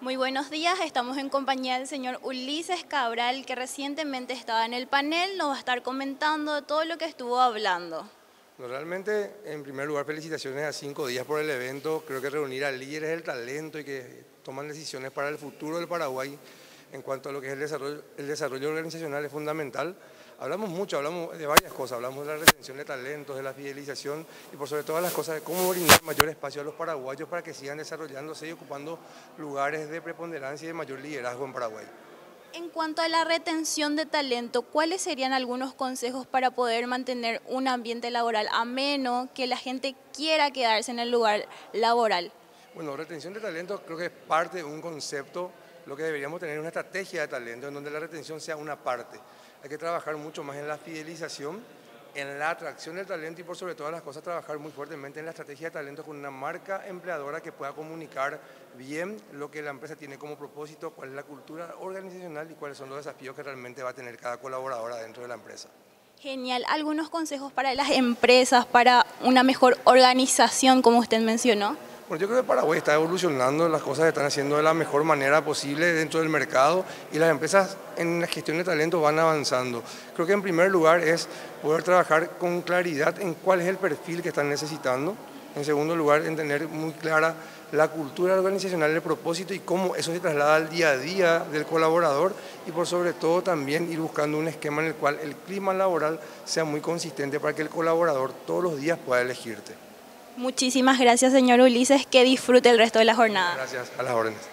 Muy buenos días, estamos en compañía del señor Ulises Cabral, que recientemente estaba en el panel, nos va a estar comentando de todo lo que estuvo hablando. No, realmente, en primer lugar, felicitaciones a 5 días por el evento. Creo que reunir a líderes del talento y que toman decisiones para el futuro del Paraguay en cuanto a lo que es el desarrollo organizacional es fundamental. Hablamos mucho, hablamos de varias cosas, hablamos de la retención de talentos, de la fidelización y por sobre todas las cosas de cómo brindar mayor espacio a los paraguayos para que sigan desarrollándose y ocupando lugares de preponderancia y de mayor liderazgo en Paraguay. En cuanto a la retención de talento, ¿cuáles serían algunos consejos para poder mantener un ambiente laboral ameno, que la gente quiera quedarse en el lugar laboral? Bueno, retención de talento creo que es parte de un concepto. Lo que deberíamos tener es una estrategia de talento en donde la retención sea una parte. Hay que trabajar mucho más en la fidelización, en la atracción del talento y por sobre todas las cosas trabajar muy fuertemente en la estrategia de talento con una marca empleadora que pueda comunicar bien lo que la empresa tiene como propósito, cuál es la cultura organizacional y cuáles son los desafíos que realmente va a tener cada colaboradora dentro de la empresa. Genial. ¿Algunos consejos para las empresas, para una mejor organización, como usted mencionó? Bueno, yo creo que Paraguay está evolucionando, las cosas se están haciendo de la mejor manera posible dentro del mercado y las empresas en la gestión de talento van avanzando. Creo que en primer lugar es poder trabajar con claridad en cuál es el perfil que están necesitando. En segundo lugar, en tener muy clara la cultura organizacional, el propósito y cómo eso se traslada al día a día del colaborador y por sobre todo también ir buscando un esquema en el cual el clima laboral sea muy consistente para que el colaborador todos los días pueda elegirte. Muchísimas gracias, señor Ulises. Que disfrute el resto de la jornada. Gracias, a las órdenes.